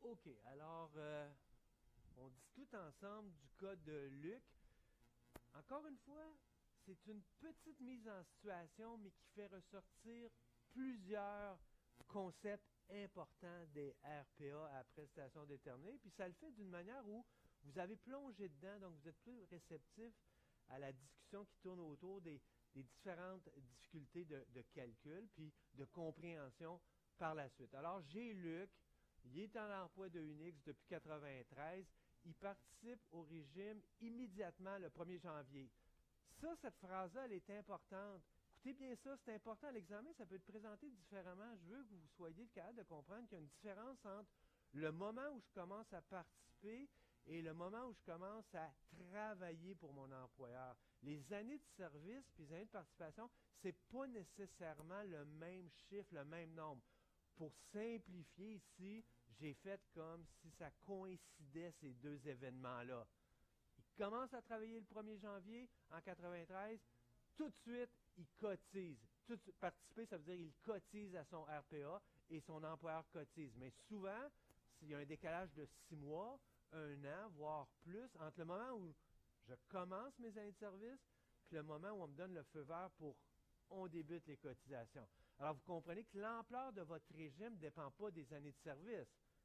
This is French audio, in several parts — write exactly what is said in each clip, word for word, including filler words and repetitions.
OK, alors, euh, on discute ensemble du cas de Luc. Encore une fois, c'est une petite mise en situation, mais qui fait ressortir plusieurs concepts importants des R P A à prestation déterminée. Puis ça le fait d'une manière où vous avez plongé dedans, donc vous êtes plus réceptif à la discussion qui tourne autour des, des différentes difficultés de, de calcul, puis de compréhension par la suite. Alors, j'ai Luc, il est en emploi de Unix depuis quatre-vingt-treize, il participe au régime immédiatement le premier janvier. Ça, cette phrase-là, elle est importante. Écoutez bien ça, c'est important à l'examen, ça peut être présenté différemment. Je veux que vous soyez capable de comprendre qu'il y a une différence entre le moment où je commence à participer et le moment où je commence à travailler pour mon employeur. Les années de service puis les années de participation, ce n'est pas nécessairement le même chiffre, le même nombre. Pour simplifier ici, j'ai fait comme si ça coïncidait ces deux événements-là. Il commence à travailler le premier janvier en quatre-vingt-treize, tout de suite, il cotise. Tout de suite, participer, ça veut dire qu'il cotise à son R P A et son employeur cotise. Mais souvent, s'il y a un décalage de six mois, un an, voire plus, entre le moment où je commence mes années de service puis le moment où on me donne le feu vert pour on débute les cotisations. Alors, vous comprenez que l'ampleur de votre régime ne dépend pas des années de service.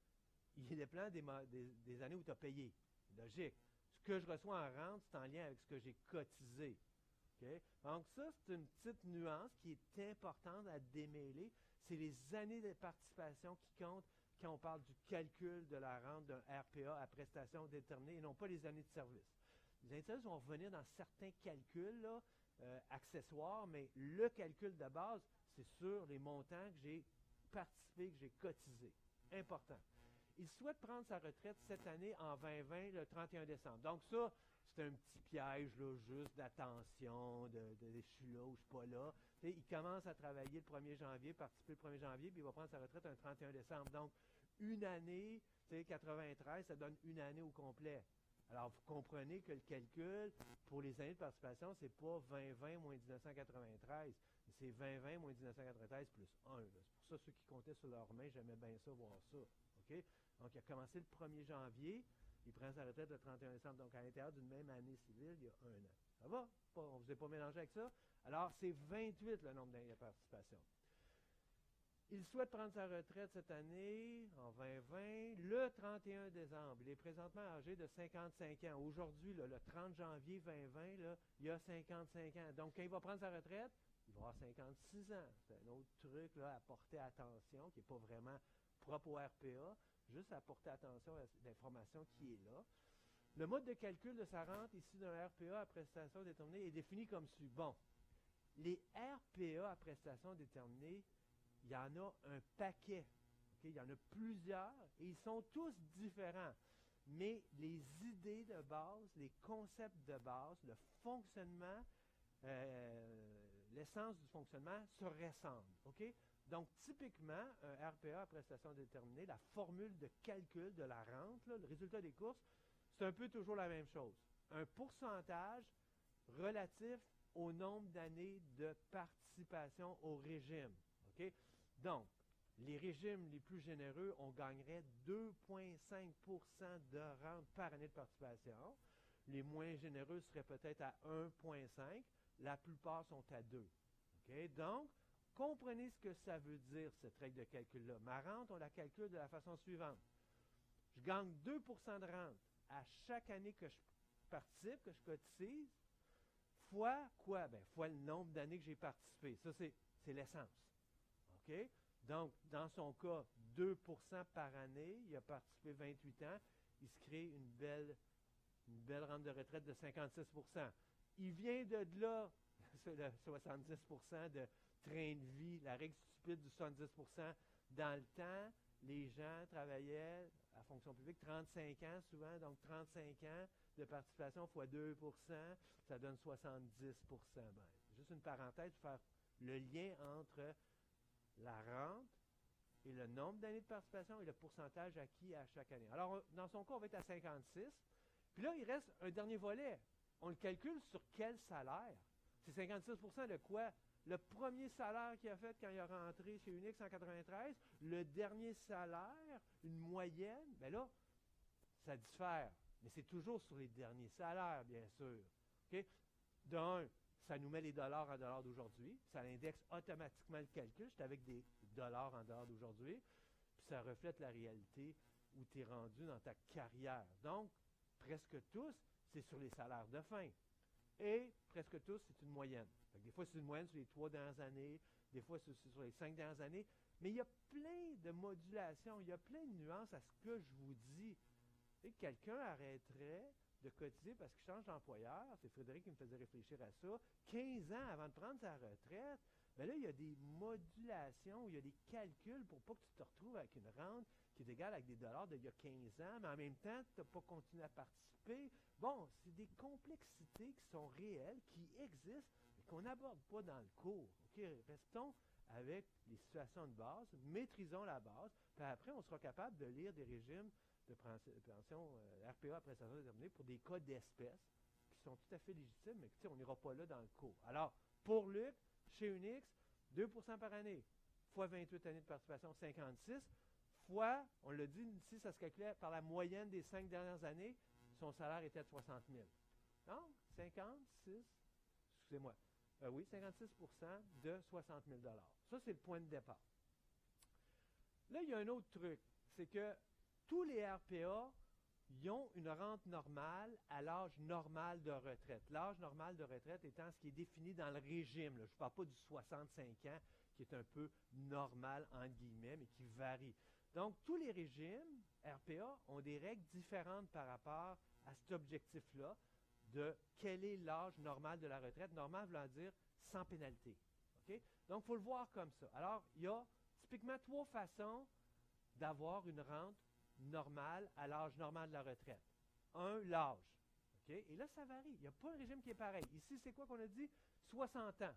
Il dépend des, des, des années où tu as payé. Logique. Ce que je reçois en rente, c'est en lien avec ce que j'ai cotisé. Okay? Donc, ça, c'est une petite nuance qui est importante à démêler. C'est les années de participation qui comptent quand on parle du calcul de la rente d'un R P A à prestation déterminée et non pas les années de service. Les années de service vont revenir dans certains calculs là, euh, accessoires, mais le calcul de base, c'est sur les montants que j'ai participé, que j'ai cotisé. Important. Il souhaite prendre sa retraite cette année en vingt vingt, le trente et un décembre. Donc ça, c'est un petit piège, là, juste d'attention, de, de, de je suis là ou je suis pas là. T'sais, il commence à travailler le premier janvier, participer le premier janvier, puis il va prendre sa retraite un trente et un décembre. Donc, une année, quatre-vingt-treize, ça donne une année au complet. Alors, vous comprenez que le calcul pour les années de participation, c'est pas vingt vingt moins mille neuf cent quatre-vingt-treize, c'est vingt vingt moins mille neuf cent quatre-vingt-treize plus un. Là. C'est pour ça, ceux qui comptaient sur leurs mains, j'aimais bien ça, voir ça. Okay? Donc, il a commencé le premier janvier, il prend sa retraite le trente et un décembre, donc à l'intérieur d'une même année civile, il y a un an. Ça va? Pas, on ne vous a pas mélangé avec ça? Alors, c'est vingt-huit le nombre d'années de participation. Il souhaite prendre sa retraite cette année, en vingt vingt, le trente et un décembre. Il est présentement âgé de cinquante-cinq ans. Aujourd'hui, là, le trente janvier vingt vingt, là, il a cinquante-cinq ans. Donc, quand il va prendre sa retraite, il va avoir cinquante-six ans. C'est un autre truc là, à porter attention, qui n'est pas vraiment propre au R P A, juste à porter attention à l'information qui est là. Le mode de calcul de sa rente ici d'un R P A à prestation déterminée est défini comme suit. Bon, les R P A à prestation déterminée, il y en a un paquet. Okay? Il y en a plusieurs et ils sont tous différents. Mais les idées de base, les concepts de base, le fonctionnement, euh, l'essence du fonctionnement se ressemblent. Okay? Donc, typiquement, un R P A à prestation déterminée, la formule de calcul de la rente, là, le résultat des courses, c'est un peu toujours la même chose. Un pourcentage relatif au nombre d'années de participation au régime. Okay? Donc, les régimes les plus généreux, on gagnerait deux virgule cinq pour cent de rente par année de participation. Les moins généreux seraient peut-être à un virgule cinq. La plupart sont à deux. Okay? Donc, comprenez ce que ça veut dire, cette règle de calcul-là. Ma rente, on la calcule de la façon suivante. Je gagne deux pour cent de rente à chaque année que je participe, que je cotise, fois quoi? Bien, fois le nombre d'années que j'ai participé. Ça, c'est, c'est l'essence. OK? Donc, dans son cas, deux pour cent par année, il a participé vingt-huit ans, il se crée une belle, une belle rente de retraite de cinquante-six pour cent. Il vient de là, c'est le soixante-dix pour cent de train de vie, la règle stupide du soixante-dix pour cent. Dans le temps, les gens travaillaient à fonction publique trente-cinq ans souvent, donc trente-cinq ans de participation fois deux pour cent, ça donne soixante-dix pour cent. Ben, juste une parenthèse pour faire le lien entre la rente et le nombre d'années de participation et le pourcentage acquis à chaque année. Alors, dans son cas, on va être à cinquante-six. Puis là, il reste un dernier volet. On le calcule sur quel salaire? C'est cinquante-six pour cent de quoi? le premier salaire qu'il a fait quand il est rentré chez Unix en quatre-vingt-treize, le dernier salaire, une moyenne, bien là, ça diffère. Mais c'est toujours sur les derniers salaires, bien sûr. Okay? D'un, ça nous met les dollars en dollars d'aujourd'hui. Ça indexe automatiquement le calcul. C'est avec des dollars en dollars d'aujourd'hui. Puis ça reflète la réalité où tu es rendu dans ta carrière. Donc, presque tous, c'est sur les salaires de fin. Et presque tous, c'est une moyenne. Donc, des fois, c'est une moyenne sur les trois dernières années. Des fois, c'est sur les cinq dernières années. Mais il y a plein de modulations. Il y a plein de nuances à ce que je vous dis. Et quelqu'un arrêterait de cotiser parce qu'il change d'employeur. C'est Frédéric qui me faisait réfléchir à ça. quinze ans avant de prendre sa retraite. Mais là, il y a des modulations, il y a des calculs pour pas que tu te retrouves avec une rente qui est égale avec des dollars d'il y a quinze ans, mais en même temps, tu n'as pas continué à participer. Bon, c'est des complexités qui sont réelles, qui existent, mais qu'on n'aborde pas dans le cours. Okay? Restons avec les situations de base, maîtrisons la base, puis après, on sera capable de lire des régimes de pension euh, R P A après prestation déterminée pour des cas d'espèces qui sont tout à fait légitimes, mais on n'ira pas là dans le cours. Alors, pour Luc, chez Unix, deux pour cent par année, fois vingt-huit années de participation, cinquante-six, fois, on l'a dit ici, ça se calculait par la moyenne des cinq dernières années, son salaire était de soixante mille. Donc, cinquante-six, excusez-moi, euh, oui, cinquante-six pour cent de soixante mille dollars. Ça, c'est le point de départ. Là, il y a un autre truc, c'est que tous les R P A, ils ont une rente normale à l'âge normal de retraite. L'âge normal de retraite étant ce qui est défini dans le régime. Là. Je ne parle pas du soixante-cinq ans, qui est un peu normal, entre guillemets, mais qui varie. Donc, tous les régimes R P A ont des règles différentes par rapport à cet objectif-là de quel est l'âge normal de la retraite. Normal voulant dire sans pénalité. Okay? Donc, il faut le voir comme ça. Alors, il y a typiquement trois façons d'avoir une rente normale à l'âge normal de la retraite. Un, l'âge. Okay? Et là, ça varie. Il n'y a pas un régime qui est pareil. Ici, c'est quoi qu'on a dit? soixante ans.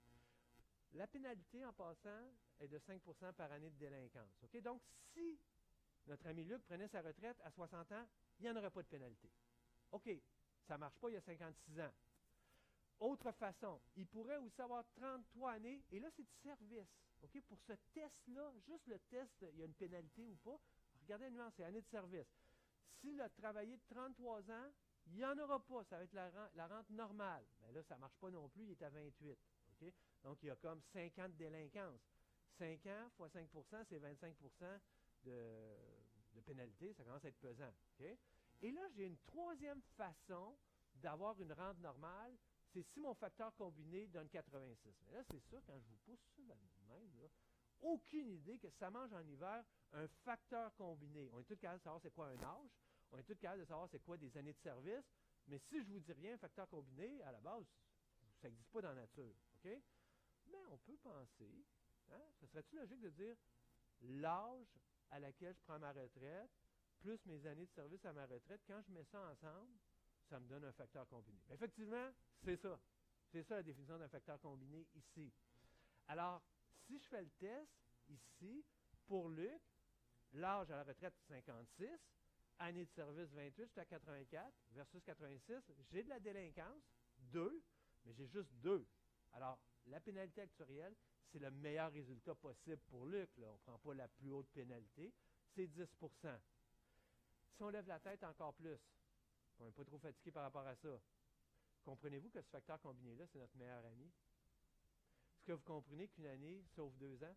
La pénalité, en passant, est de cinq pour cent par année de délinquance. Okay? Donc, si notre ami Luc prenait sa retraite à soixante ans, il n'y en aurait pas de pénalité. OK, ça ne marche pas, il y a cinquante-six ans. Autre façon, il pourrait aussi avoir trente-trois années, et là, c'est du service. Okay? Pour ce test-là, juste le test, il y a une pénalité ou pas, regardez la nuance, c'est année de service. S'il a travaillé de trente-trois ans, il n'y en aura pas, ça va être la, la rente normale. Mais là, ça ne marche pas non plus, il est à vingt-huit. Okay? Donc, il y a comme cinq ans de délinquance. cinq ans fois cinq pour cent, c'est vingt-cinq pour cent de, de pénalité, ça commence à être pesant. Okay? Et là, j'ai une troisième façon d'avoir une rente normale, c'est si mon facteur combiné donne quatre-vingt-six. Mais là, c'est ça, quand je vous pousse ça de même, là, aucune idée que ça mange en hiver un facteur combiné. On est tous capables de savoir c'est quoi un âge, on est tous capables de savoir c'est quoi des années de service, mais si je vous dis rien, un facteur combiné, à la base, ça n'existe pas dans la nature. Okay? Mais on peut penser, hein, ça serait-tu logique de dire l'âge à laquelle je prends ma retraite, plus mes années de service à ma retraite, quand je mets ça ensemble, ça me donne un facteur combiné. Mais effectivement, c'est ça. C'est ça la définition d'un facteur combiné ici. Alors, si je fais le test ici, pour Luc, l'âge à la retraite, cinquante-six, année de service vingt-huit, j'étais à quatre-vingt-quatre, versus quatre-vingt-six, j'ai de la délinquance, deux, mais j'ai juste deux. Alors, la pénalité actuarielle, c'est le meilleur résultat possible pour Luc. Là. On ne prend pas la plus haute pénalité, c'est dix pour cent. Si on lève la tête encore plus, on n'est pas trop fatigué par rapport à ça, comprenez-vous que ce facteur combiné-là, c'est notre meilleur ami? Est-ce que vous comprenez qu'une année sauve deux ans?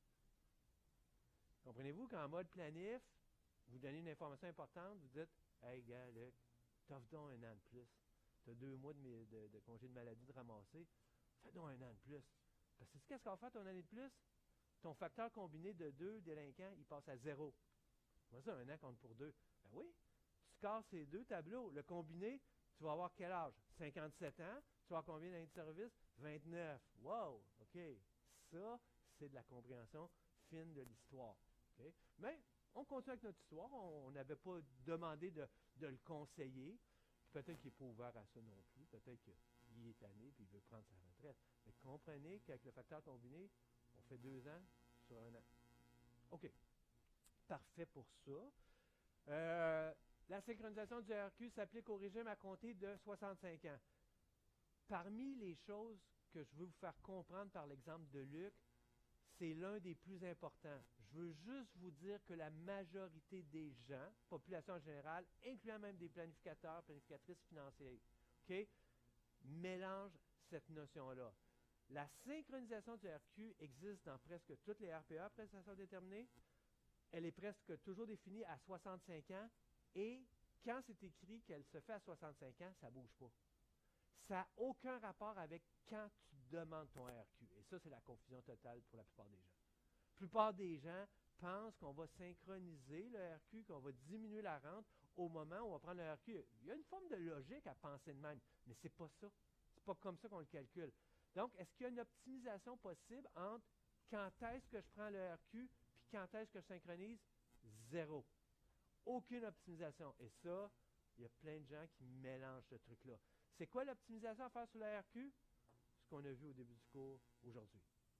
Comprenez-vous qu'en mode planif, vous donnez une information importante, vous dites « Hey, gars, Luc, t'offres donc un an de plus. Tu as deux mois de, de, de congé de maladie de ramasser. Fais donc un an de plus. » Parce que qu'est-ce qu'on va faire ton année de plus? Ton facteur combiné de deux délinquants, il passe à zéro. Comment ça, un an compte pour deux? Ben oui. Tu casses ces deux tableaux. Le combiné, tu vas avoir quel âge? cinquante-sept ans. Tu vas avoir combien d'années de service? vingt-neuf. Wow! OK. Ça, c'est de la compréhension fine de l'histoire. Okay? Mais on continue avec notre histoire. On n'avait pas demandé de, de le conseiller. Peut-être qu'il n'est pas ouvert à ça non plus. Peut-être qu'il est tanné et il veut prendre sa retraite. Mais comprenez qu'avec le facteur combiné, on fait deux ans sur un an. OK. Parfait pour ça. Euh, la synchronisation du R Q s'applique au régime à compter de soixante-cinq ans. Parmi les choses que je veux vous faire comprendre par l'exemple de Luc, c'est l'un des plus importants. Je veux juste vous dire que la majorité des gens, population en général, incluant même des planificateurs, planificatrices financières, OK, mélangent cette notion-là. La synchronisation du R Q existe dans presque toutes les R P A, prestations déterminées. Elle est presque toujours définie à soixante-cinq ans et quand c'est écrit qu'elle se fait à soixante-cinq ans, ça ne bouge pas. Ça n'a aucun rapport avec quand tu demandes ton R Q. Et ça, c'est la confusion totale pour la plupart des gens. La plupart des gens pensent qu'on va synchroniser le R Q, qu'on va diminuer la rente au moment où on va prendre le R Q. Il y a une forme de logique à penser de même, mais ce n'est pas ça. C'est pas comme ça qu'on le calcule. Donc, est-ce qu'il y a une optimisation possible entre quand est-ce que je prends le R Q puis quand est-ce que je synchronise? Zéro. Aucune optimisation. Et ça, il y a plein de gens qui mélangent ce truc-là. C'est quoi l'optimisation à faire sur le R Q? Ce qu'on a vu au début du cours aujourd'hui.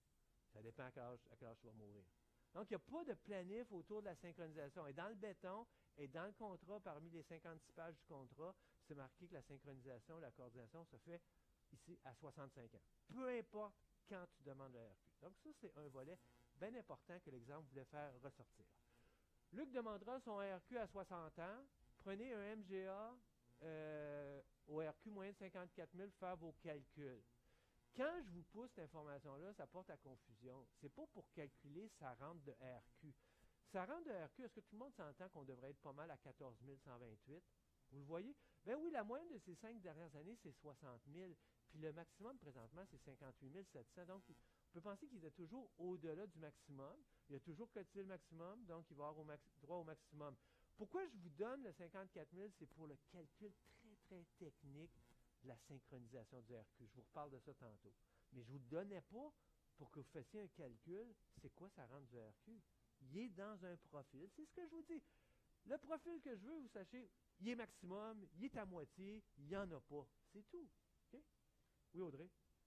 Ça dépend à quel âge, à quel âge tu vas mourir. Donc, il n'y a pas de planif autour de la synchronisation. Et dans le béton, et dans le contrat, parmi les cinquante-six pages du contrat, c'est marqué que la synchronisation, la coordination se fait ici à soixante-cinq ans. Peu importe quand tu demandes le R Q. Donc, ça, c'est un volet bien important que l'exemple voulait faire ressortir. Luc demandera son R Q à soixante ans. Prenez un M G A euh, au R Q moyen de cinquante-quatre mille, faire vos calculs. Quand je vous pousse cette information-là, ça porte à confusion. Ce n'est pas pour calculer sa rente de R Q. Sa rente de R Q, est-ce que tout le monde s'entend qu'on devrait être pas mal à quatorze mille cent vingt-huit? Vous le voyez? Ben oui, la moyenne de ces cinq dernières années, c'est soixante mille. Puis le maximum présentement, c'est cinquante-huit mille sept cents. Donc, on peut penser qu'il est toujours au-delà du maximum. Il a toujours cotisé le maximum, donc il va avoir au max, droit au maximum. Pourquoi je vous donne le cinquante-quatre mille? C'est pour le calcul très, très technique de la synchronisation du R Q. Je vous reparle de ça tantôt. Mais je ne vous le donnais pas pour que vous fassiez un calcul. C'est quoi ça rente du R Q? Il est dans un profil. C'est ce que je vous dis. Le profil que je veux, vous sachez, il est maximum, il est à moitié, il n'y en a pas. C'est tout. Okay? Oui, Audrey?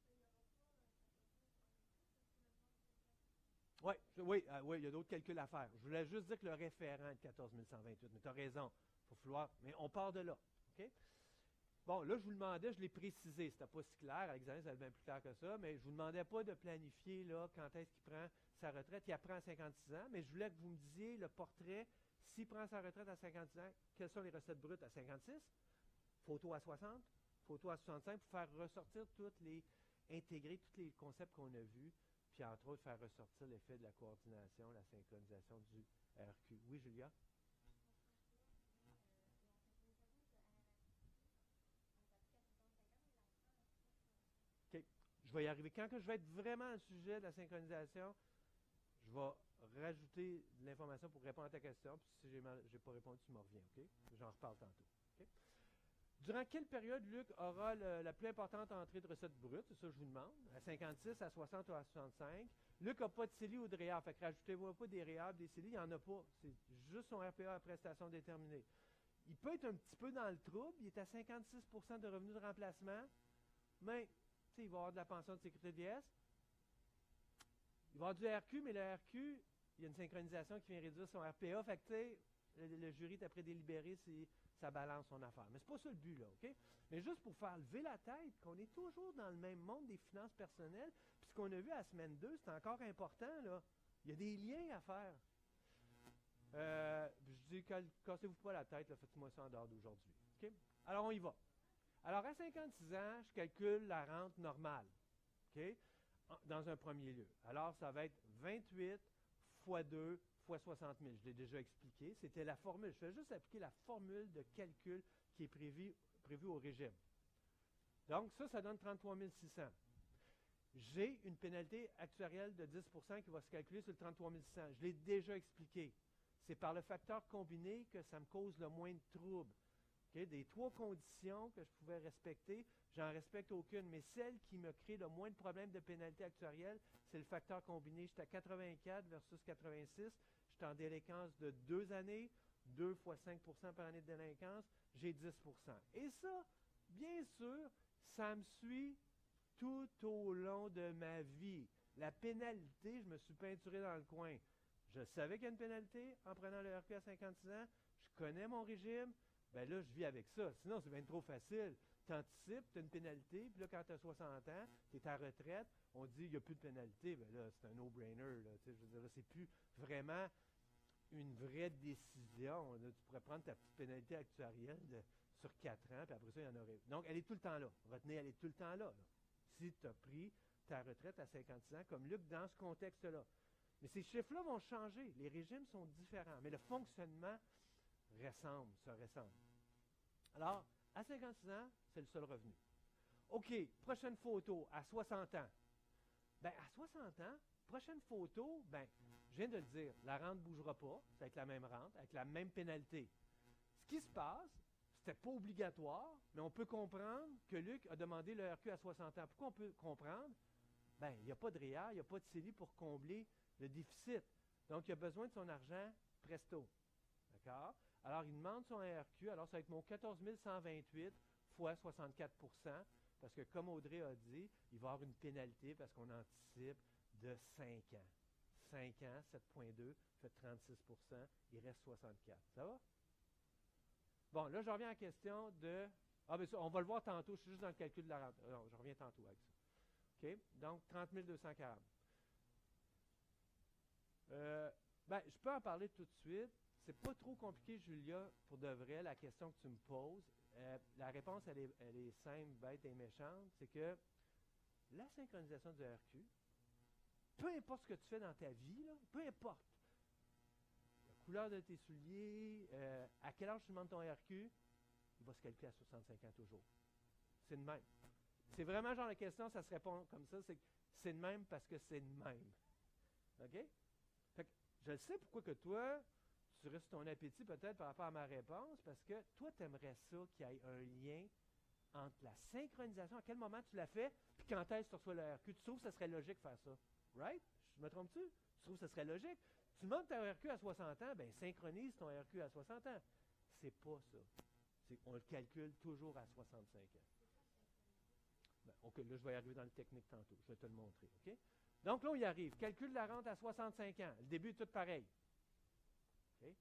Ouais, je, oui, euh, oui, il y a d'autres calculs à faire. Je voulais juste dire que le référent est de quatorze mille cent vingt-huit, mais tu as raison. Il faut falloir. Mais on part de là. Okay? Bon, là, je vous demandais, je l'ai précisé, c'était pas si clair, à l'examen, c'était bien plus clair que ça, mais je ne vous demandais pas de planifier là, quand est-ce qu'il prend sa retraite. Il apprend à cinquante-six ans, mais je voulais que vous me disiez le portrait, s'il prend sa retraite à cinquante-six ans, quelles sont les recettes brutes à cinquante-six? Photo à soixante, photo à soixante-cinq, pour faire ressortir toutes les, intégrer tous les concepts qu'on a vus, puis entre autres faire ressortir l'effet de la coordination, la synchronisation du R Q. Oui, Julia? OK. Je vais y arriver. Quand que je vais être vraiment au sujet de la synchronisation, je vais rajouter de l'information pour répondre à ta question. Puis si je n'ai pas répondu, tu me reviens. OK? J'en reparle tantôt. OK? Durant quelle période Luc aura le, la plus importante entrée de recettes brutes? C'est ça que je vous demande. À cinquante-six, à soixante ou à soixante-cinq. Luc n'a pas de C E L I ou de R E A B. Fait que rajoutez-vous pas des R E A B, des C E L I, il n'y en a pas. C'est juste son R P A à prestation déterminée. Il peut être un petit peu dans le trouble. Il est à cinquante-six pour cent de revenus de remplacement. Mais, tu sais, il va avoir de la pension de sécurité de vieillesse. Il va avoir du R Q, mais le R Q, il y a une synchronisation qui vient réduire son R P A. Fait que, tu sais, le, le jury est après délibéré si ça balance son affaire. Mais c'est pas ça le but, là, OK? Mais juste pour faire lever la tête, qu'on est toujours dans le même monde des finances personnelles, puis ce qu'on a vu à la semaine deux, c'est encore important, là. Il y a des liens à faire. Euh, je dis, cassez-vous pas la tête, faites-moi ça en dehors d'aujourd'hui. OK? Alors, on y va. Alors, à cinquante-six ans, je calcule la rente normale, OK? Dans un premier lieu. Alors, ça va être vingt-huit fois deux fois soixante mille. Je l'ai déjà expliqué. C'était la formule. Je fais juste appliquer la formule de calcul qui est prévue prévu au régime. Donc, ça, ça donne trente-trois mille six cents. J'ai une pénalité actuarielle de dix pour cent qui va se calculer sur le trente-trois mille six cents. Je l'ai déjà expliqué. C'est par le facteur combiné que ça me cause le moins de troubles. Okay? Des trois conditions que je pouvais respecter, j'en respecte aucune. Mais celle qui me crée le moins de problèmes de pénalité actuarielle, c'est le facteur combiné. J'étais à quatre-vingt-quatre versus quatre-vingt-six. J'étais en délinquance de deux années, deux fois cinq pour cent par année de délinquance, j'ai dix pour cent. Et ça, bien sûr, ça me suit tout au long de ma vie. La pénalité, je me suis peinturé dans le coin. Je savais qu'il y a une pénalité en prenant le R Q à cinquante-six ans. Je connais mon régime. Ben là, je vis avec ça. Sinon, c'est bien trop facile. tu anticipes, tu as une pénalité, puis là, quand tu as soixante ans, tu es à la retraite, on dit il n'y a plus de pénalité, bien là, c'est un no-brainer. Là, je veux dire, là, c'est plus vraiment une vraie décision. Là, tu pourrais prendre ta petite pénalité actuarielle de, sur quatre ans, puis après ça, il y en aurait. Donc, elle est tout le temps là. Retenez, elle est tout le temps là. là. Si tu as pris ta retraite à cinquante-six ans, comme Luc, dans ce contexte-là. Mais ces chiffres-là vont changer. Les régimes sont différents, mais le fonctionnement ressemble, se ressemble. Alors, à cinquante-six ans, c'est le seul revenu. OK, prochaine photo, à soixante ans. Bien, à soixante ans, prochaine photo, bien, je viens de le dire, la rente ne bougera pas, c'est avec la même rente, avec la même pénalité. Ce qui se passe, c'était pas obligatoire, mais on peut comprendre que Luc a demandé le R Q à soixante ans. Pourquoi on peut comprendre? Bien, il n'y a pas de R E E R, il n'y a pas de C E L I pour combler le déficit. Donc, il a besoin de son argent presto. D'accord? Alors, il demande son R Q. Alors, ça va être mon quatorze mille cent vingt-huit fois soixante-quatre pour cent. Parce que, comme Audrey a dit, il va y avoir une pénalité parce qu'on anticipe de cinq ans. cinq ans, sept virgule deux, fait trente-six pour cent. Il reste soixante-quatre. Ça va? Bon, là, je reviens à la question de... Ah, bien, ça, on va le voir tantôt. Je suis juste dans le calcul de la rente. Non, je reviens tantôt avec ça. OK? Donc, trente mille deux cent quarante. Euh, ben, je peux en parler tout de suite. C'est pas trop compliqué, Julia, pour de vrai, la question que tu me poses. Euh, la réponse, elle est, elle est simple, bête et méchante. C'est que la synchronisation du R Q, peu importe ce que tu fais dans ta vie, là, peu importe, la couleur de tes souliers, euh, à quel âge tu demandes ton R Q, il va se calculer à soixante-cinq ans toujours. C'est de même. C'est vraiment genre la question, ça se répond comme ça, c'est que c'est de même parce que c'est de même. OK? Fait que je sais pourquoi que toi, tu restes ton appétit peut-être par rapport à ma réponse, parce que toi, tu aimerais ça qu'il y ait un lien entre la synchronisation, à quel moment tu l'as fait, puis quand est-ce que tu reçois le R Q. Tu trouves que ça serait logique de faire ça? Right? Je me trompe-tu? Tu trouves que ça serait logique? Tu demandes ton R Q à soixante ans, bien, synchronise ton R Q à soixante ans. C'est pas ça. C'est, on le calcule toujours à soixante-cinq ans. Ben, OK, là, je vais y arriver dans le technique tantôt. Je vais te le montrer. OK? Donc là, on y arrive. Calcul de la rente à soixante-cinq ans. Le début est tout pareil. Okay?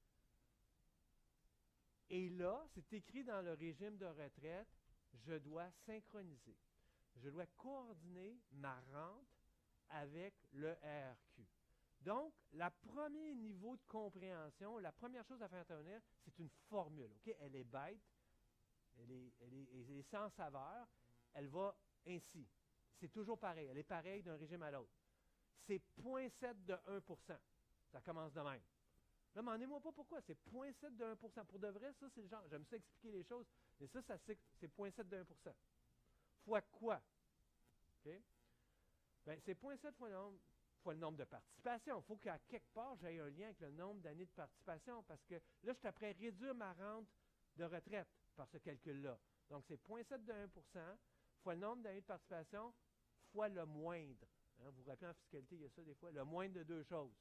Et là, c'est écrit dans le régime de retraite, je dois synchroniser. Je dois coordonner ma rente avec le R Q. Donc, le premier niveau de compréhension, la première chose à faire intervenir, c'est une formule. Okay? Elle est bête, elle est, elle, est, elle est sans saveur, elle va ainsi. C'est toujours pareil, elle est pareille d'un régime à l'autre. C'est zéro virgule sept de un pour cent. Ça commence de même. Là, demandez-moi pas pourquoi. C'est zéro virgule sept de un pour cent. Pour de vrai, ça, c'est le genre. J'aime ça expliquer les choses. Mais ça, ça c'est zéro virgule sept de un pour cent. Fois quoi? OK? Bien, c'est zéro virgule sept fois le nombre, fois le nombre de participations. Il faut qu'à quelque part, j'aie un lien avec le nombre d'années de participation. Parce que là, je suis après réduire ma rente de retraite par ce calcul-là. Donc, c'est zéro virgule sept de un pour cent fois le nombre d'années de participation fois le moindre. Hein, vous vous rappelez en fiscalité, il y a ça des fois. Le moindre de deux choses.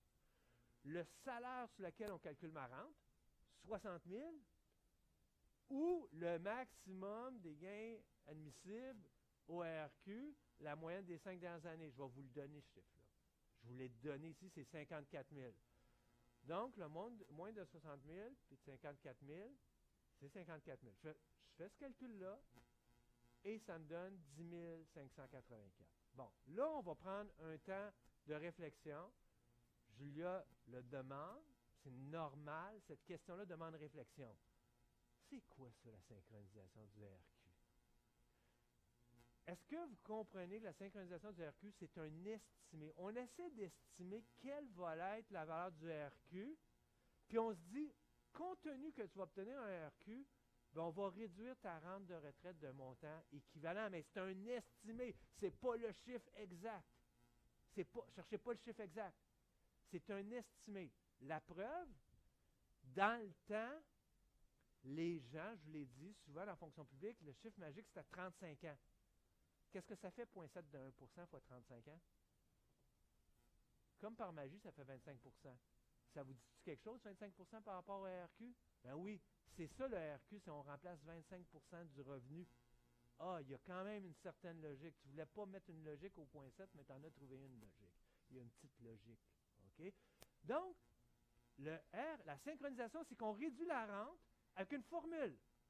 Le salaire sur lequel on calcule ma rente, soixante mille, ou le maximum des gains admissibles au R Q, la moyenne des cinq dernières années. Je vais vous le donner, ce chiffre-là. Je vous l'ai donné ici, c'est cinquante-quatre mille. Donc, le moins de soixante mille, puis de cinquante-quatre mille, c'est cinquante-quatre mille. Je fais, je fais ce calcul-là, et ça me donne dix mille cinq cent quatre-vingt-quatre. Bon, là, on va prendre un temps de réflexion. Julia le demande, c'est normal, cette question-là demande réflexion. C'est quoi ça, la synchronisation du R Q? Est-ce que vous comprenez que la synchronisation du R Q, c'est un estimé? On essaie d'estimer quelle va être la valeur du R Q, puis on se dit, compte tenu que tu vas obtenir un R Q, bien, on va réduire ta rente de retraite d'un montant équivalent, mais c'est un estimé, c'est pas le chiffre exact. C'est pas, cherchez pas le chiffre exact. C'est un estimé. La preuve, dans le temps, les gens, je vous l'ai dit, souvent dans la fonction publique, le chiffre magique, c'était trente-cinq ans. Qu'est-ce que ça fait, zéro virgule sept de un pour cent fois trente-cinq ans? Comme par magie, ça fait vingt-cinq pour cent. Ça vous dit quelque chose, vingt-cinq pour cent par rapport au R Q? Ben oui, c'est ça le R Q, si on remplace vingt-cinq pour cent du revenu. Ah, il y a quand même une certaine logique. Tu ne voulais pas mettre une logique au point sept, mais tu en as trouvé une logique. Il y a une petite logique. OK? Donc, le R, la synchronisation, c'est qu'on réduit la rente avec une formule.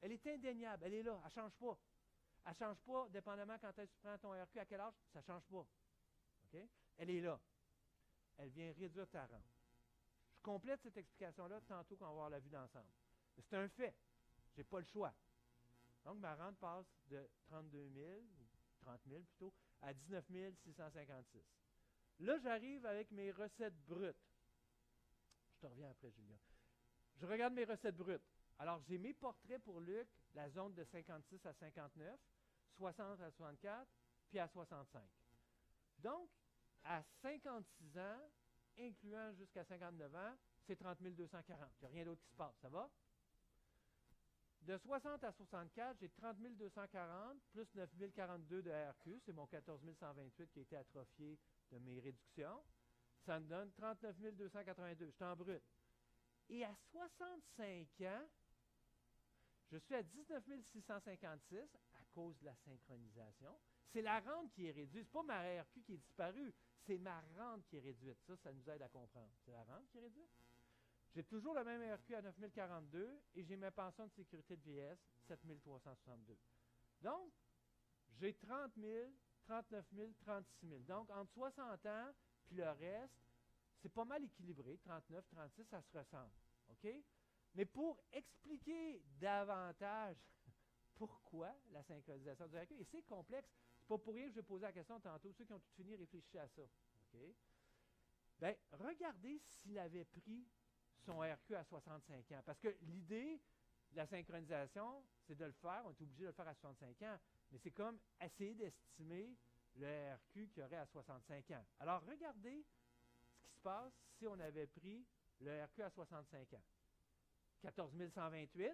Elle est indéniable. Elle est là. Elle ne change pas. Elle ne change pas, dépendamment quand tu prends ton R Q, à quel âge, ça ne change pas. Okay? Elle est là. Elle vient réduire ta rente. Je complète cette explication-là tantôt qu'on va avoir la vue d'ensemble. Mais c'est un fait. Je n'ai pas le choix. Donc, ma rente passe de trente-deux mille, ou trente mille plutôt, à dix-neuf mille six cent cinquante-six. Là, j'arrive avec mes recettes brutes. Je te reviens après, Julien. Je regarde mes recettes brutes. Alors, j'ai mes portraits pour Luc, la zone de cinquante-six à cinquante-neuf, soixante à soixante-quatre, puis à soixante-cinq. Donc, à cinquante-six ans, incluant jusqu'à cinquante-neuf ans, c'est trente mille deux cent quarante. Il n'y a rien d'autre qui se passe. Ça va? De soixante à soixante-quatre, j'ai trente mille deux cent quarante plus neuf mille quarante-deux de R Q. C'est mon quatorze mille cent vingt-huit qui a été atrophié de mes réductions. Ça me donne trente-neuf mille deux cent quatre-vingt-deux. Je suis en brut. Et à soixante-cinq ans, je suis à dix-neuf mille six cent cinquante-six à cause de la synchronisation. C'est la rente qui est réduite. Ce n'est pas ma R Q qui est disparue. C'est ma rente qui est réduite. Ça, ça nous aide à comprendre. C'est la rente qui est réduite. J'ai toujours le même R Q à neuf mille quarante-deux et j'ai ma pension de sécurité de vieillesse, sept mille trois cent soixante-deux. Donc, j'ai trente mille, trente-neuf mille, trente-six mille. Donc, entre soixante ans puis le reste, c'est pas mal équilibré. trente-neuf, trente-six, ça se ressemble. OK? Mais pour expliquer davantage pourquoi la synchronisation du R Q, et c'est complexe, c'est pas pour rien que je vais poser la question tantôt, ceux qui ont tout fini, réfléchissez à ça. OK? Bien, regardez s'il avait pris son R Q à soixante-cinq ans. Parce que l'idée de la synchronisation, c'est de le faire, on est obligé de le faire à soixante-cinq ans, mais c'est comme essayer d'estimer le R Q qu'il y aurait à soixante-cinq ans. Alors, regardez ce qui se passe si on avait pris le R Q à soixante-cinq ans. quatorze mille cent vingt-huit,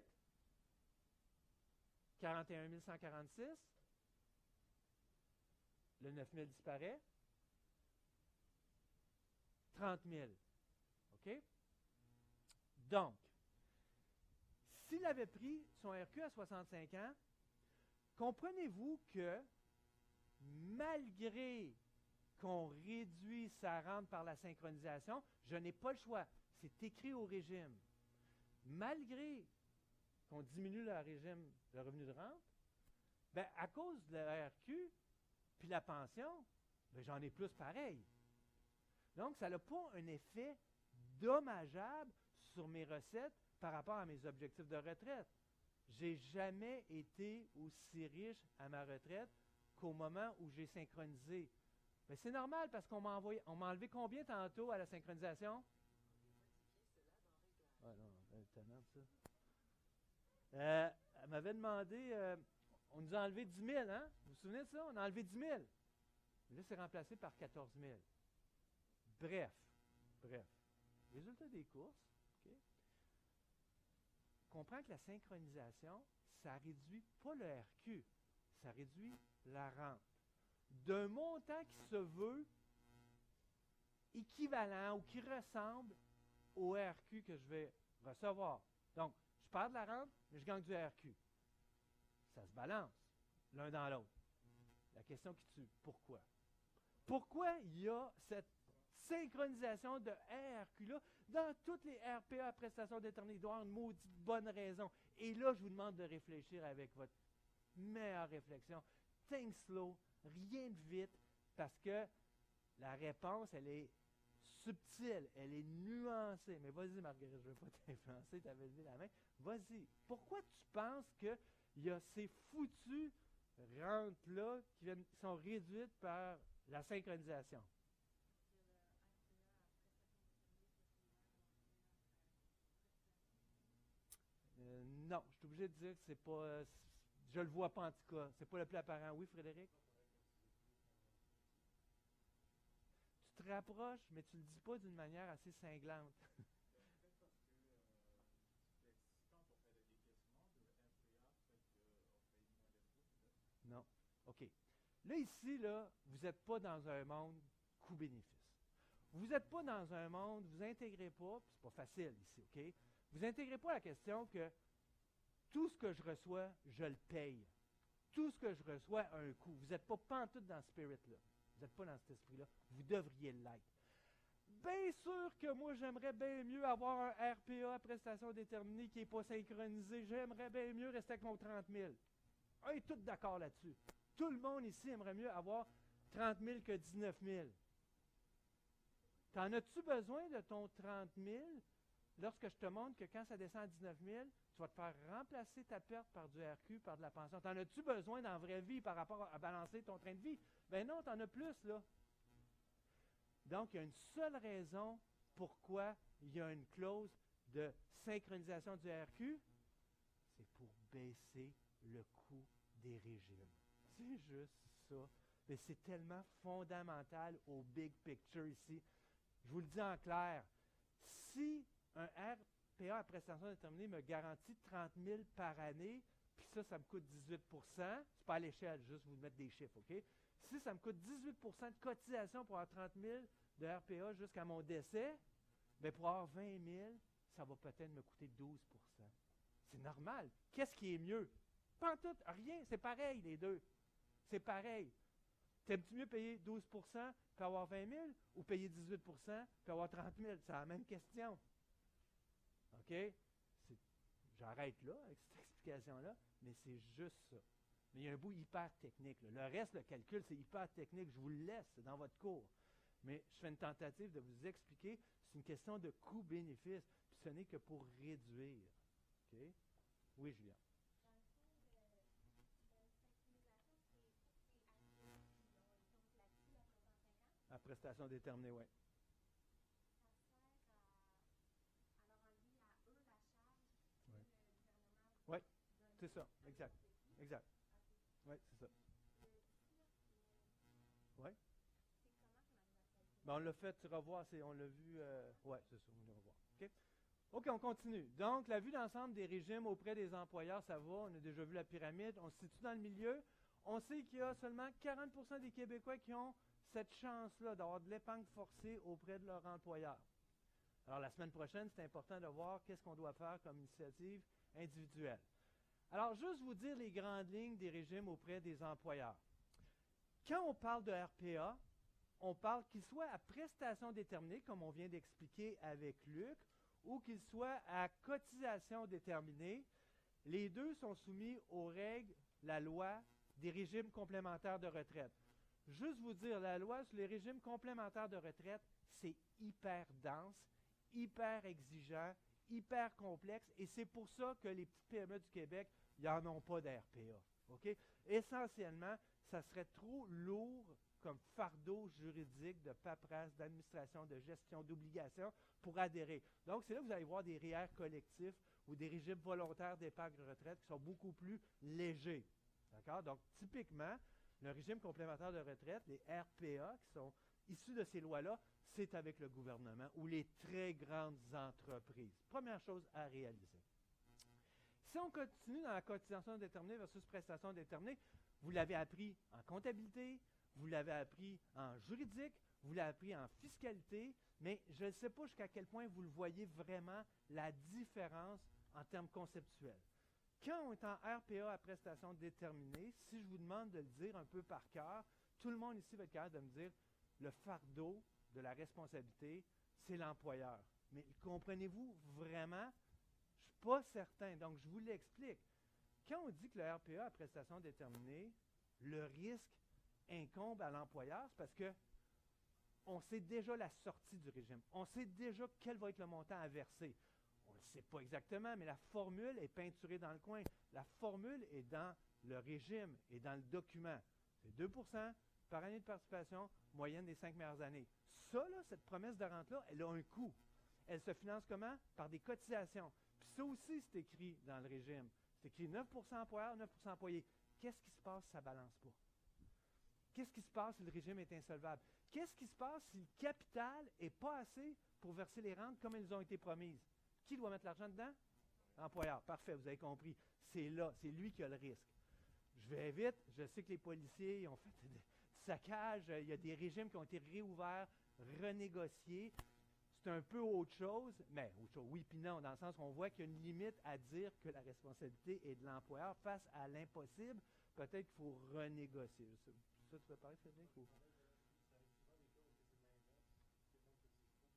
quarante et un mille cent quarante-six, le neuf mille disparaît, trente mille. OK? Donc, s'il avait pris son R Q à soixante-cinq ans, comprenez-vous que malgré qu'on réduit sa rente par la synchronisation, je n'ai pas le choix. C'est écrit au régime. Malgré qu'on diminue le régime de revenu de rente, ben, à cause de la R Q puis la pension, ben, j'en ai plus pareil. Donc, ça n'a pas un effet dommageable sur mes recettes par rapport à mes objectifs de retraite. J'ai jamais été aussi riche à ma retraite qu'au moment où j'ai synchronisé. Mais c'est normal parce qu'on m'a envoyé, on m'a enlevé combien tantôt à la synchronisation? Ah non, c'est tellement ça. Euh, elle m'avait demandé, euh, on nous a enlevé dix mille, hein? Vous vous souvenez de ça? On a enlevé dix mille. Là, c'est remplacé par quatorze mille. Bref, bref. Résultat des courses, OK? On comprend que la synchronisation, ça réduit pas le R Q, ça réduit la rente. D'un montant qui se veut équivalent ou qui ressemble au R Q que je vais recevoir. Donc, je perds de la rente, mais je gagne du R Q. Ça se balance, l'un dans l'autre. La question qui tue, pourquoi? Pourquoi il y a cette synchronisation de R Q-là dans toutes les R P A, prestations d'éternité? Il doit y avoir une maudite bonne raison. Et là, je vous demande de réfléchir avec votre meilleure réflexion. Think slow, rien de vite, parce que la réponse, elle est subtile, elle est nuancée. Mais vas-y, Marguerite, je ne veux pas t'influencer, tu avais levé la main. Vas-y. Pourquoi tu penses qu'il y a ces foutues rentes-là qui, viennent, qui sont réduites par la synchronisation? Euh, non, je suis obligé de dire que c'est pas. Euh, je le vois pas en tout cas. C'est pas le plus apparent. Oui, Frédéric? Tu te rapproches, mais tu le dis pas d'une manière assez cinglante. Non. OK. Là, ici, là, vous n'êtes pas dans un monde coût-bénéfice. Vous n'êtes pas dans un monde, vous intégrez pas, c'est pas facile ici, OK? Vous intégrez pas la question que tout ce que je reçois, je le paye. Tout ce que je reçois a un coût. Vous n'êtes pas pantoute dans ce spirit-là. Vous n'êtes pas dans cet esprit-là. Vous devriez l'être. bien sûr que moi, j'aimerais bien mieux avoir un R P A à prestation déterminée qui n'est pas synchronisé. J'aimerais bien mieux rester avec mon trente mille. On est tous d'accord là-dessus. Tout le monde ici aimerait mieux avoir trente mille que dix-neuf mille. T'en as-tu besoin de ton trente mille lorsque je te montre que quand ça descend à dix-neuf mille, tu vas te faire remplacer ta perte par du R Q, par de la pension? T'en as-tu besoin dans la vraie vie par rapport à balancer ton train de vie? Ben non, t'en as plus, là. Donc, il y a une seule raison pourquoi il y a une clause de synchronisation du R Q, c'est pour baisser le coût des régimes. C'est juste ça. Mais c'est tellement fondamental au big picture ici. Je vous le dis en clair, si un R P A à prestation déterminée me garantit trente mille par année, puis ça, ça me coûte dix-huit pour cent, c'est pas à l'échelle, juste vous mettre des chiffres, OK? Si ça me coûte dix-huit pour cent de cotisation pour avoir trente mille de R P A jusqu'à mon décès, bien pour avoir vingt mille, ça va peut-être me coûter douze pour cent. C'est normal. Qu'est-ce qui est mieux? Pas en tout, rien, c'est pareil les deux. C'est pareil. T'aimes-tu mieux payer douze pour cent puis avoir vingt mille ou payer dix-huit pour cent puis avoir trente mille? C'est la même question. OK? J'arrête là avec cette explication-là, mais c'est juste ça. Mais il y a un bout hyper technique, là. Le reste, le calcul, c'est hyper technique. Je vous le laisse, c'est dans votre cours. Mais je fais une tentative de vous expliquer. C'est une question de coût-bénéfice. Puis ce n'est que pour réduire. OK? Oui, Julien. À prestation déterminée, oui. Oui, c'est ça, exact. Exact. Oui, c'est ça. Oui. Ben, on l'a fait, tu revois, on l'a vu. Euh, oui, c'est ça, on le revoit. OK? OK, on continue. Donc, la vue d'ensemble des régimes auprès des employeurs, ça va. On a déjà vu la pyramide. On se situe dans le milieu. On sait qu'il y a seulement quarante pour cent des Québécois qui ont cette chance-là d'avoir de l'épargne forcée auprès de leur employeur. Alors, la semaine prochaine, c'est important de voir qu'est-ce qu'on doit faire comme initiative individuelle. Alors, juste vous dire les grandes lignes des régimes auprès des employeurs. Quand on parle de R P A, on parle qu'il soit à prestation déterminée, comme on vient d'expliquer avec Luc, ou qu'il soit à cotisation déterminée. Les deux sont soumis aux règles, la loi, des régimes complémentaires de retraite. Juste vous dire, la loi sur les régimes complémentaires de retraite, c'est hyper dense, hyper exigeant, hyper complexe, et c'est pour ça que les petites P M E du Québec, ils n'en ont pas d'R P A. Okay? Essentiellement, ça serait trop lourd comme fardeau juridique de paperasse, d'administration, de gestion, d'obligation pour adhérer. Donc, c'est là que vous allez voir des R E E R collectifs ou des régimes volontaires d'épargne de retraite qui sont beaucoup plus légers. D'accord? Donc, typiquement, le régime complémentaire de retraite, les R P A qui sont issus de ces lois-là, c'est avec le gouvernement ou les très grandes entreprises. Première chose à réaliser. Si on continue dans la cotisation déterminée versus prestation déterminée, vous l'avez appris en comptabilité, vous l'avez appris en juridique, vous l'avez appris en fiscalité, mais je ne sais pas jusqu'à quel point vous le voyez vraiment, la différence en termes conceptuels. Quand on est en R P A à prestation déterminée, si je vous demande de le dire un peu par cœur, tout le monde ici va être capable de me dire le fardeau de la responsabilité, c'est l'employeur. Mais comprenez-vous vraiment? Je ne suis pas certain, donc je vous l'explique. Quand on dit que le R P A à prestation déterminée, le risque incombe à l'employeur, c'est parce que on sait déjà la sortie du régime. On sait déjà quel va être le montant à verser. On ne le sait pas exactement, mais la formule est peinturée dans le coin. La formule est dans le régime et dans le document. C'est deux pour cent par année de participation, moyenne des cinq meilleures années. Ça, là, cette promesse de rente-là, elle a un coût. Elle se finance comment? Par des cotisations. Puis ça aussi, c'est écrit dans le régime. C'est écrit neuf pour cent employeur, neuf pour cent employé. Qu'est-ce qui se passe si ça ne balance pas? Qu'est-ce qui se passe si le régime est insolvable? Qu'est-ce qui se passe si le capital n'est pas assez pour verser les rentes comme elles ont été promises? Qui doit mettre l'argent dedans? L'employeur. Parfait, vous avez compris. C'est là, c'est lui qui a le risque. Je vais vite. Je sais que les policiers ils ont fait du saccage. Il y a des régimes qui ont été réouverts, renégociés. C'est un peu autre chose, mais autre chose, oui puis non, dans le sens qu'on voit qu'il y a une limite à dire que la responsabilité est de l'employeur face à l'impossible. Peut-être qu'il faut renégocier. Ça, tu veux parler, Frédéric? Ou?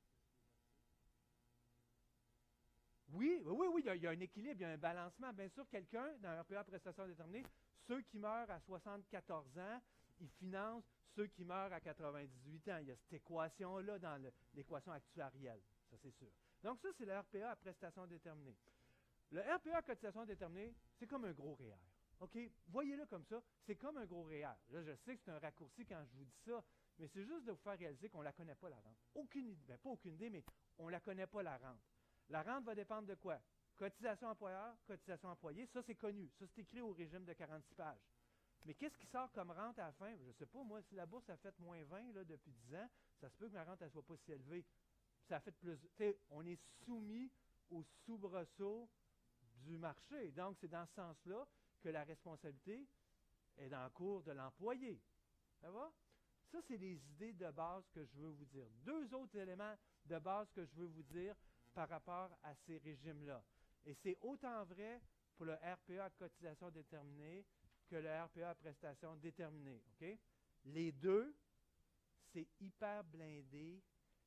Oui, oui, oui, il y, a, il y a un équilibre, il y a un balancement. Bien sûr, quelqu'un, dans un R P A à prestation déterminée, ceux qui meurent à soixante-quatorze ans, ils financent ceux qui meurent à quatre-vingt-dix-huit ans. Il y a cette équation-là dans le, l'équation actuarielle, ça c'est sûr. Donc ça, c'est le R P A à prestation déterminée. Le R P A à cotisation déterminée, c'est comme un gros R E E R. OK? Voyez-le comme ça, c'est comme un gros R E E R. Là, je sais que c'est un raccourci quand je vous dis ça, mais c'est juste de vous faire réaliser qu'on ne la connaît pas, la rente. Aucune idée, bien, pas aucune idée, mais on ne la connaît pas, la rente. La rente va dépendre de quoi? Cotisation employeur, cotisation employé, ça c'est connu. Ça c'est écrit au régime de quarante-six pages. Mais qu'est-ce qui sort comme rente à la fin? Je ne sais pas, moi, si la bourse a fait moins vingt là, depuis dix ans, ça se peut que ma rente ne soit pas si élevée. Ça a fait plus. Tu sais, on est soumis au soubresaut du marché. Donc, c'est dans ce sens-là que la responsabilité est dans le cours de l'employé. Ça va? Ça, c'est les idées de base que je veux vous dire. Deux autres éléments de base que je veux vous dire par rapport à ces régimes-là. Et c'est autant vrai pour le R P A à cotisation déterminée que le R P A à prestation déterminée. Okay? Les deux, c'est hyper blindé,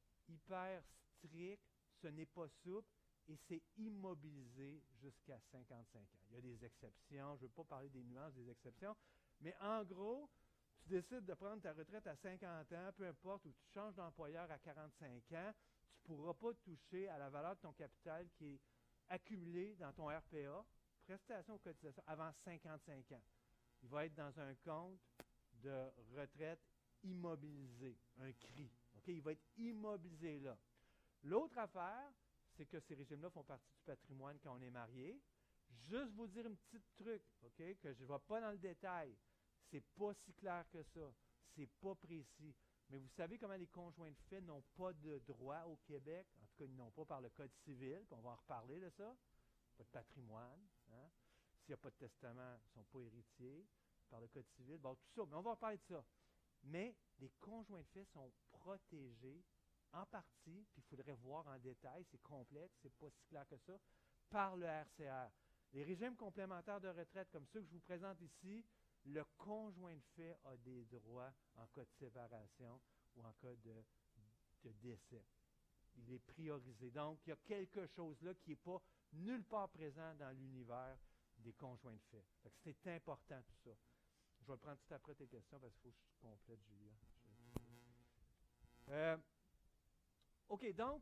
hyper strict, ce n'est pas souple, et c'est immobilisé jusqu'à cinquante-cinq ans. Il y a des exceptions, je ne veux pas parler des nuances des exceptions, mais en gros, tu décides de prendre ta retraite à cinquante ans, peu importe, ou tu changes d'employeur à quarante-cinq ans, tu ne pourras pas toucher à la valeur de ton capital qui est accumulé dans ton R P A, prestation ou cotisation, avant cinquante-cinq ans. Il va être dans un compte de retraite immobilisé, un C R I. Okay? Il va être immobilisé là. L'autre affaire, c'est que ces régimes-là font partie du patrimoine quand on est marié. Juste vous dire un petit truc, okay, que je ne vais pas dans le détail. C'est pas si clair que ça. C'est pas précis. Mais vous savez comment les conjoints de fait n'ont pas de droit au Québec? En tout cas, ils n'ont pas par le Code civil, puis on va en reparler de ça. Pas de patrimoine. Hein? S'il n'y a pas de testament, ils ne sont pas héritiers par le Code civil. Bon, tout ça, mais on va reparler de ça. Mais les conjoints de fait sont protégés en partie, puis il faudrait voir en détail, c'est complexe, c'est pas si clair que ça, par le R C R. Les régimes complémentaires de retraite, comme ceux que je vous présente ici, le conjoint de fait a des droits en cas de séparation ou en cas de, de décès. Il est priorisé. Donc, il y a quelque chose là qui n'est pas nulle part présent dans l'univers des conjoints de fait. Fait que c'est important tout ça. Je vais le prendre tout après tes questions parce qu'il faut que je complète, Julia. Euh, OK, donc,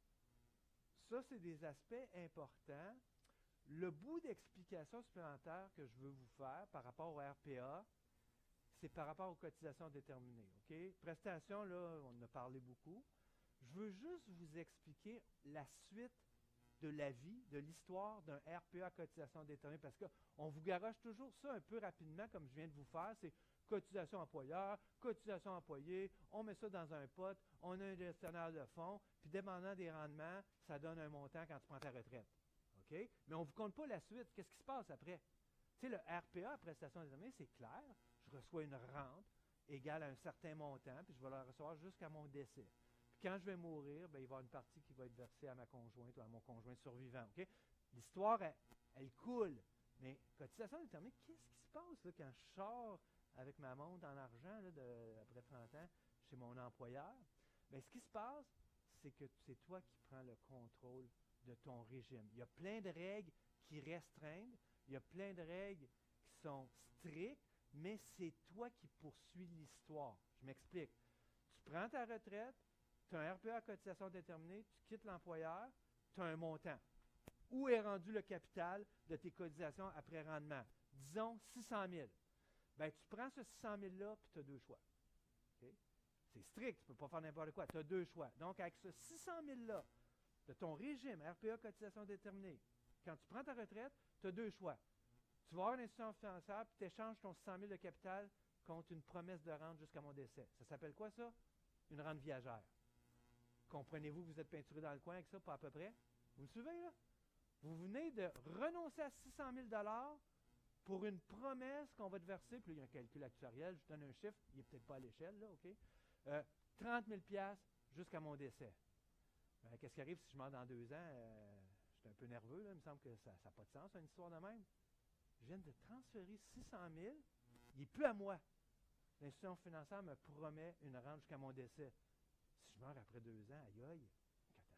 ça, c'est des aspects importants. Le bout d'explication supplémentaire que je veux vous faire par rapport au R P A, c'est par rapport aux cotisations déterminées. OK? Prestations, là, on en a parlé beaucoup. Je veux juste vous expliquer la suite de la vie, de l'histoire d'un R P A à cotisation déterminée, parce qu'on vous garoche toujours ça un peu rapidement, comme je viens de vous faire, c'est cotisation employeur, cotisation employé, on met ça dans un pot, on a un gestionnaire de fonds, puis dépendant des rendements, ça donne un montant quand tu prends ta retraite. OK? Mais on ne vous compte pas la suite. Qu'est-ce qui se passe après? Tu sais, le R P A à prestation déterminée, c'est clair. Je reçois une rente égale à un certain montant, puis je vais la recevoir jusqu'à mon décès. Puis quand je vais mourir, bien, il va y avoir une partie qui va être versée à ma conjointe ou à mon conjoint survivant. Okay? L'histoire, elle, elle coule. Mais cotisation déterminée, qu'est-ce qui se passe là, quand je sors avec ma montre en argent là, de, après trente ans chez mon employeur? Bien, ce qui se passe, c'est que c'est toi qui prends le contrôle de ton régime. Il y a plein de règles qui restreignent, il y a plein de règles qui sont strictes, mais c'est toi qui poursuis l'histoire. Je m'explique. Tu prends ta retraite, tu as un R P A à cotisation déterminée, tu quittes l'employeur, tu as un montant. Où est rendu le capital de tes cotisations après rendement? Disons six cent mille. Bien, tu prends ce six cent mille-là, puis tu as deux choix. Okay? C'est strict, tu ne peux pas faire n'importe quoi. Tu as deux choix. Donc, avec ce six cent mille-là, de ton régime R P A cotisation déterminée, quand tu prends ta retraite, tu as deux choix. Tu vas avoir une institution financière, puis tu échanges ton six cent mille de capital contre une promesse de rente jusqu'à mon décès. Ça s'appelle quoi, ça? Une rente viagère. Comprenez-vous que vous êtes peinturé dans le coin avec ça, pas à peu près? Vous me suivez, là? Vous venez de renoncer à six cent mille dollars pour une promesse qu'on va te verser, puis là, il y a un calcul actuariel, je donne un chiffre, il n'est peut-être pas à l'échelle, là, OK? Euh, trente mille dollars jusqu'à mon décès. Ben, qu'est-ce qui arrive si je meurs dans deux ans? Euh, je suis un peu nerveux, là, il me semble que ça n'a pas de sens, une histoire de même. Je viens de transférer six cent mille, il n'est plus à moi. L'institution financière me promet une rente jusqu'à mon décès. Si je meurs après deux ans, aïe aïe,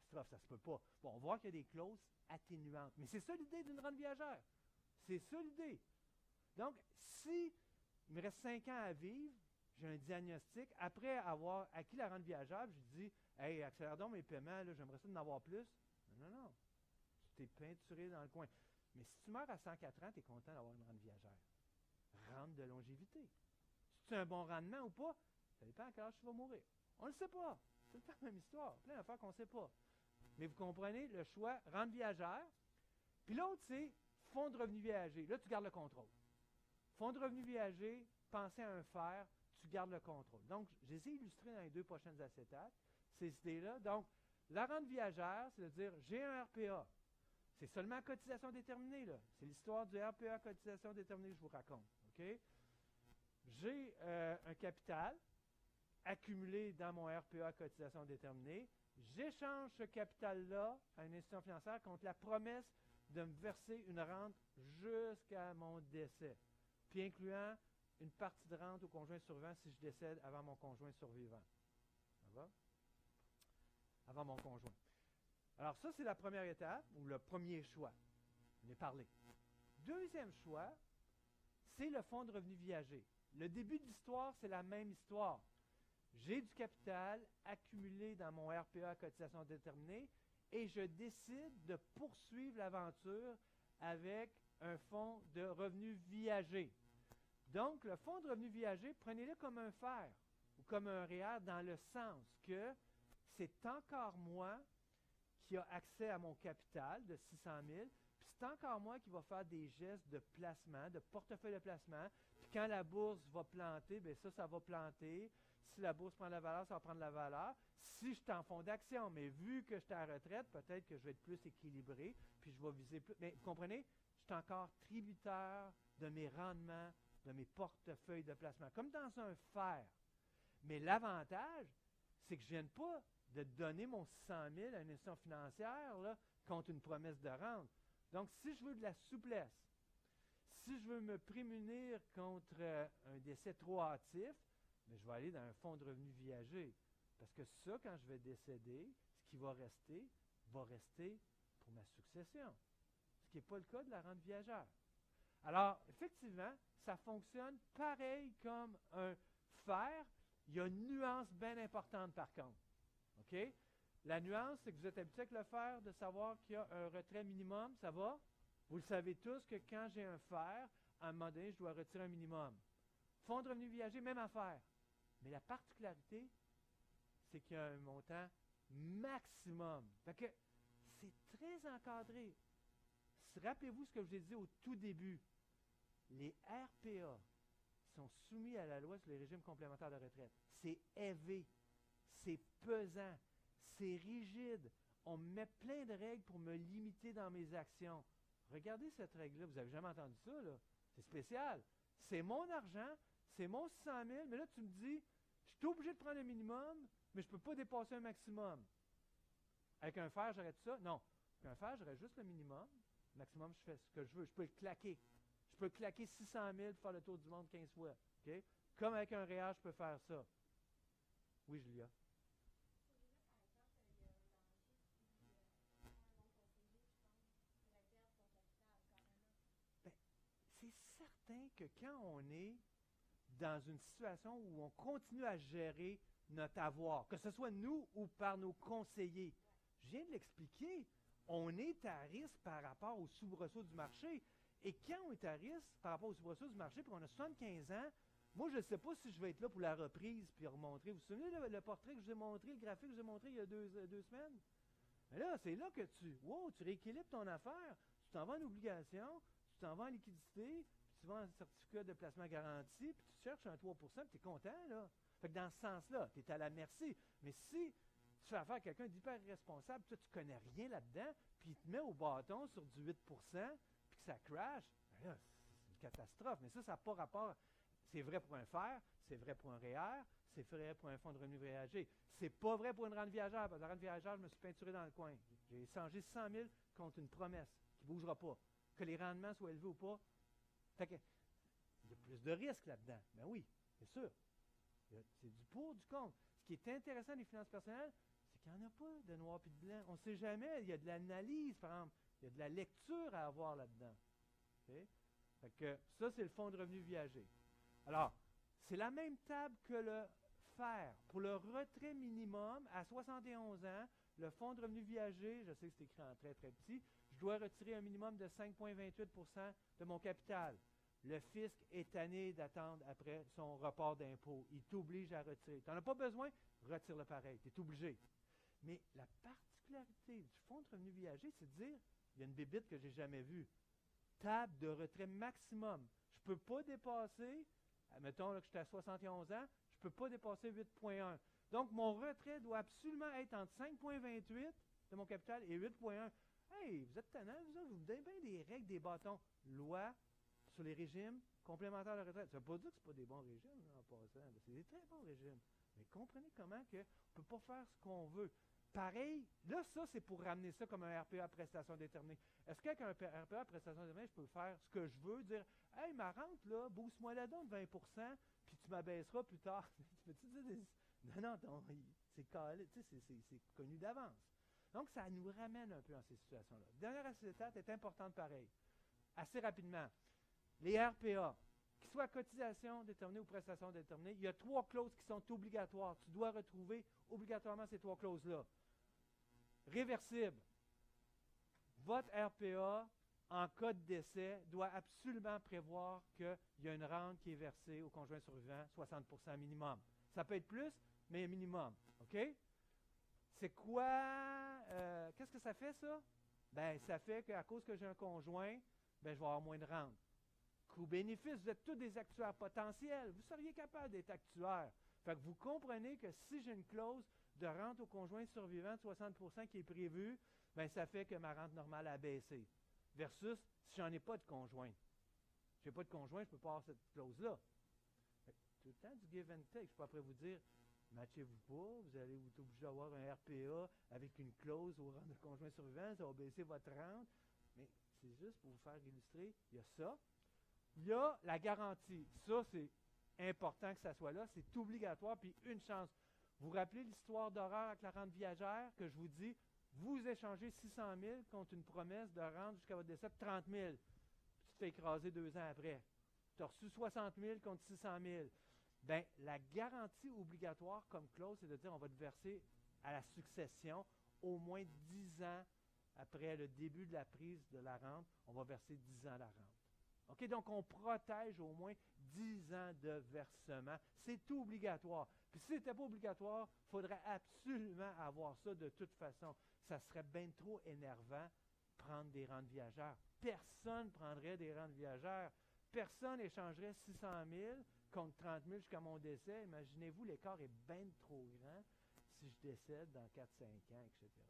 catastrophe, ça se peut pas. Bon, on va voir qu'il y a des clauses atténuantes. Mais c'est ça l'idée d'une rente viagère. C'est ça l'idée. Donc, si il me reste cinq ans à vivre, j'ai un diagnostic. Après avoir acquis la rente viagère, je dis, hey, accélère donc mes paiements, là, j'aimerais ça d'en avoir plus. Non, non, non. Tu t'es peinturé dans le coin. Mais si tu meurs à cent quatre ans, tu es content d'avoir une rente viagère. Rente de longévité. Si tu as un bon rendement ou pas, ça dépend à quel âge tu vas mourir. On ne le sait pas. C'est la même histoire. Plein d'affaires qu'on ne sait pas. Mais vous comprenez le choix, rente viagère. Puis l'autre, c'est fonds de revenu viager. Là, tu gardes le contrôle. Fonds de revenu viager, penser à un faire, tu gardes le contrôle. Donc, j'essaie d'illustrer dans les deux prochaines acétates ces idées-là. Donc, la rente viagère, c'est de dire, j'ai un R P A. C'est seulement cotisation déterminée, là. C'est l'histoire du R P A cotisation déterminée que je vous raconte. OK? J'ai euh, un capital accumulé dans mon R P A cotisation déterminée. J'échange ce capital-là à une institution financière contre la promesse de me verser une rente jusqu'à mon décès, puis incluant une partie de rente au conjoint survivant si je décède avant mon conjoint survivant. Ça va? Avant mon conjoint. Alors ça, c'est la première étape, ou le premier choix. On est parlé. Deuxième choix, c'est le fonds de revenu viager. Le début de l'histoire, c'est la même histoire. J'ai du capital accumulé dans mon R P A à cotisation déterminée et je décide de poursuivre l'aventure avec un fonds de revenu viager. Donc, le fonds de revenu viager, prenez-le comme un fer ou comme un R E E R dans le sens que c'est encore moi qui a accès à mon capital de six cent mille, puis c'est encore moi qui va faire des gestes de placement, de portefeuille de placement, puis quand la bourse va planter, bien ça, ça va planter. Si la bourse prend de la valeur, ça va prendre de la valeur. Si je suis en fonds d'action, mais vu que je suis à la retraite, peut-être que je vais être plus équilibré, puis je vais viser plus. Mais vous comprenez, je suis encore tributaire de mes rendements, de mes portefeuilles de placement, comme dans un fer. Mais l'avantage, c'est que je ne viens pas de donner mon six cent mille à une institution financière là, contre une promesse de rente. Donc, si je veux de la souplesse, si je veux me prémunir contre euh, un décès trop hâtif, mais je vais aller dans un fonds de revenu viager. Parce que ça, quand je vais décéder, ce qui va rester, va rester pour ma succession. Ce qui n'est pas le cas de la rente viagère. Alors, effectivement, ça fonctionne pareil comme un fer. Il y a une nuance bien importante par contre. OK? La nuance, c'est que vous êtes habitué avec le fer de savoir qu'il y a un retrait minimum. Ça va? Vous le savez tous que quand j'ai un fer, à un moment donné, je dois retirer un minimum. Fonds de revenu viager, même affaire. Mais la particularité, c'est qu'il y a un montant maximum. Fait que c'est très encadré. Rappelez-vous ce que je vous ai dit au tout début. Les R P A sont soumis à la loi sur les régimes complémentaires de retraite. C'est élevé, c'est pesant, c'est rigide. On me met plein de règles pour me limiter dans mes actions. Regardez cette règle-là, vous n'avez jamais entendu ça, là. C'est spécial. C'est mon argent, c'est mon six cent mille, mais là, tu me dis, je suis obligé de prendre un minimum, mais je ne peux pas dépasser un maximum. Avec un fer, j'aurais tout ça? Non. Avec un fer, j'aurais juste le minimum. Maximum, je fais ce que je veux. Je peux le claquer. Je peux claquer six cent mille pour faire le tour du monde quinze fois. Okay? Comme avec un R E E R, je peux faire ça. Oui, Julia. Ben, c'est certain que quand on est dans une situation où on continue à gérer notre avoir, que ce soit nous ou par nos conseillers, je viens de l'expliquer, on est à risque par rapport au soubresaut du marché. Et quand on est à risque par rapport au soubresaut du marché, puis on a soixante-quinze ans, moi, je ne sais pas si je vais être là pour la reprise puis remontrer. Vous vous souvenez le, le portrait que je vous ai montré, le graphique que je vous ai montré il y a deux, euh, deux semaines? Mais là, c'est là que tu, wow, tu rééquilibres ton affaire. Tu t'en vas en obligation, tu t'en vas en liquidité, puis tu vas en certificat de placement garanti, puis tu cherches un trois pour cent, puis tu es content, là. Fait que dans ce sens-là, tu es à la merci. Mais si tu fais affaire à quelqu'un d'hyper irresponsable, toi, tu ne connais rien là-dedans, puis il te met au bâton sur du huit pour cent, puis que ça crash, ben là, c'est une catastrophe. Mais ça, ça n'a pas rapport. C'est vrai pour un fer, c'est vrai pour un R E E R, c'est vrai pour un fonds de revenu viager. C'est pas vrai pour une rente viagère. Parce que la rente viagère, je me suis peinturé dans le coin. J'ai échangé cent mille contre une promesse qui ne bougera pas. Que les rendements soient élevés ou pas. Fait que, il y a plus de risques là-dedans. Ben oui, c'est sûr. C'est du pour, du contre. Ce qui est intéressant des finances personnelles, c'est qu'il n'y en a pas de noir et de blanc. On ne sait jamais. Il y a de l'analyse, par exemple. Il y a de la lecture à avoir là-dedans. Okay? Fait que ça, c'est le fonds de revenu viager. Alors, c'est la même table que le faire. Pour le retrait minimum, à soixante et onze ans, le fonds de revenu viager, je sais que c'est écrit en très très petit, je dois retirer un minimum de cinq virgule vingt-huit pour cent de mon capital. Le fisc est tanné d'attendre après son report d'impôt. Il t'oblige à retirer. Tu n'en as pas besoin, retire-le pareil. Tu es obligé. Mais la particularité du fonds de revenu viager, c'est de dire, il y a une bébite que je n'ai jamais vue. Table de retrait maximum. Je ne peux pas dépasser, mettons là, que j'étais à soixante et onze ans, je ne peux pas dépasser huit virgule un. Donc, mon retrait doit absolument être entre cinq virgule vingt-huit de mon capital et huit virgule un. Hey, vous êtes tannant, vous autres, vous me donnez bien des règles, des bâtons. Loi sur les régimes complémentaires de retraite. Ça ne veut pas dire que ce pas des bons régimes, là, en passant. C'est des très bons régimes. Mais comprenez comment que on ne peut pas faire ce qu'on veut. Pareil, là, ça, c'est pour ramener ça comme un R P A à prestation déterminée. Est-ce qu'avec un R P A à prestation déterminée, je peux faire ce que je veux, dire « Hey, ma rente, là, booste-moi la donne de vingt pour cent, puis tu m'abaisseras plus tard. » Tu peux-tu dire des... Non, non, ton... c'est calé, tu sais, c'est connu d'avance. Donc, ça nous ramène un peu dans ces situations-là. Dernière acétate est importante pareil. Assez rapidement. Les R P A, qu'ils soient cotisation déterminée ou prestation déterminée, il y a trois clauses qui sont obligatoires. Tu dois retrouver obligatoirement ces trois clauses-là. Réversible. Votre R P A, en cas de décès, doit absolument prévoir qu'il y a une rente qui est versée au conjoint survivant, soixante pour cent minimum. Ça peut être plus, mais minimum. OK? C'est quoi? Euh, Qu'est-ce que ça fait, ça? Ben, ça fait qu'à cause que j'ai un conjoint, ben, je vais avoir moins de rente. Coût-bénéfice, vous êtes tous des actuaires potentiels. Vous seriez capable d'être actuaire. Fait que vous comprenez que si j'ai une clause de rente au conjoint survivant de soixante pour cent qui est prévue, ben, ça fait que ma rente normale a baissé. Versus si j'en ai pas de conjoint. Si je n'ai pas de conjoint, je ne peux pas avoir cette clause-là. Tout le temps du give and take. Je suis pas prêt à vous dire, matchez-vous pas, vous allez vous être obligé d'avoir un R P A avec une clause au rang de conjoint survivant, ça va baisser votre rente. Mais c'est juste pour vous faire illustrer, il y a ça. Il y a la garantie. Ça, c'est important que ça soit là. C'est obligatoire, puis une chance. Vous vous rappelez l'histoire d'horreur avec la rente viagère que je vous dis, vous échangez six cent mille contre une promesse de rente jusqu'à votre décès de trente mille. Puis tu te fais écraser deux ans après. Tu as reçu soixante mille contre six cent mille. Bien, la garantie obligatoire comme clause, c'est de dire on va te verser à la succession au moins dix ans après le début de la prise de la rente, on va verser dix ans la rente. OK, donc on protège au moins dix ans de versement. C'est obligatoire. Puis si ce n'était pas obligatoire, il faudrait absolument avoir ça de toute façon. Ça serait bien trop énervant prendre des rentes viagères. Personne ne prendrait des rentes viagères. Personne échangerait six cent mille contre trente mille jusqu'à mon décès. Imaginez-vous, l'écart est bien trop grand si je décède dans quatre à cinq ans, et cetera.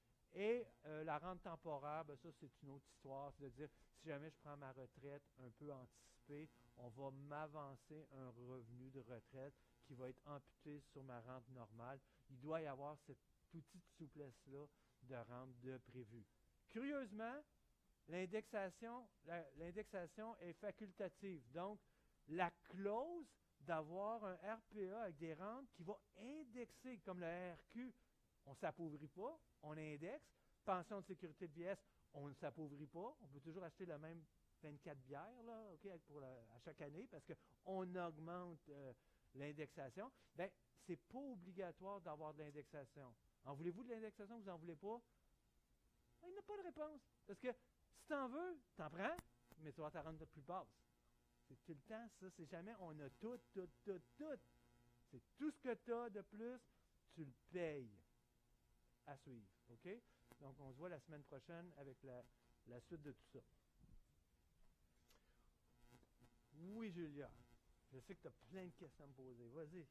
Et euh, la rente temporaire, ben ça, c'est une autre histoire. C'est de dire, si jamais je prends ma retraite un peu anticipée, on va m'avancer un revenu de retraite qui va être amputé sur ma rente normale. Il doit y avoir cette petite souplesse-là de rente de prévu. Curieusement, l'indexation, l'indexation est facultative. Donc, la clause d'avoir un R P A avec des rentes qui va indexer, comme le R Q, on ne s'appauvrit pas, on indexe. Pension de sécurité de vieillesse, on ne s'appauvrit pas. On peut toujours acheter la même vingt-quatre bières là, okay, pour la, à chaque année parce qu'on augmente euh, l'indexation. Bien, ce n'est pas obligatoire d'avoir de l'indexation. En voulez-vous de l'indexation ou vous n'en voulez pas? Ben, il n'y a pas de réponse. Parce que si tu en veux, tu en prends, mais tu vas ta rente de plus basse. C'est tout le temps ça. C'est jamais on a tout, tout, tout, tout. C'est tout ce que tu as de plus, tu le payes. À suivre. OK? Donc, on se voit la semaine prochaine avec la, la suite de tout ça. Oui, Julia. Je sais que tu as plein de questions à me poser. Vas-y.